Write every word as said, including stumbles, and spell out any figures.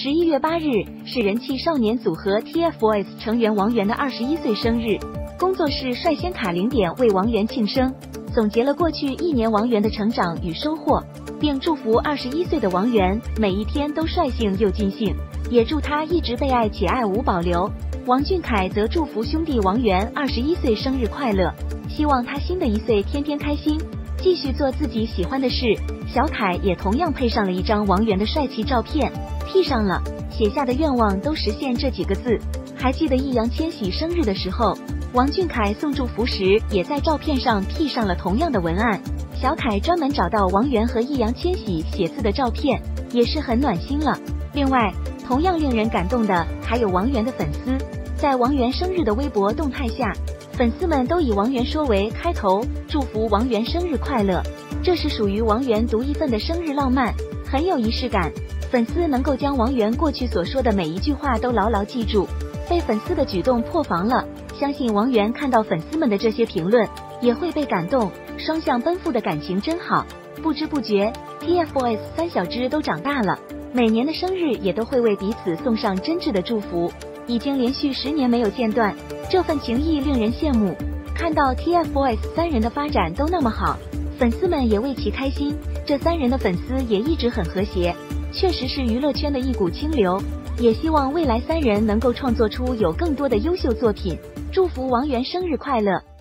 十一月八日是人气少年组合 T F BOYS 成员王源的二十一岁生日，工作室率先卡零点为王源庆生，总结了过去一年王源的成长与收获，并祝福二十一岁的王源每一天都率性又尽兴，也祝他一直被爱且爱无保留。王俊凯则祝福兄弟王源二十一岁生日快乐，希望他新的一岁天天开心，继续做自己喜欢的事。小凯也同样配上了一张王源的帅气照片，P上了写下的愿望都实现这几个字。还记得易烊千玺生日的时候，王俊凯送祝福时也在照片上 P 上了同样的文案。小凯专门找到王源和易烊千玺写字的照片，也是很暖心了。另外，同样令人感动的还有王源的粉丝，在王源生日的微博动态下，粉丝们都以王源说为开头，祝福王源生日快乐。这是属于王源独一份的生日浪漫，很有仪式感。粉丝能够将王源过去所说的每一句话都牢牢记住，被粉丝的举动破防了。相信王源看到粉丝们的这些评论，也会被感动。双向奔赴的感情真好。不知不觉 T F BOYS 三小只都长大了，每年的生日也都会为彼此送上真挚的祝福，已经连续十年没有间断，这份情谊令人羡慕。看到 T F BOYS 三人的发展都那么好，粉丝们也为其开心，这三人的粉丝也一直很和谐，确实是娱乐圈的一股清流。也希望未来三人能够创作出有更多的优秀作品，祝福王源生日快乐。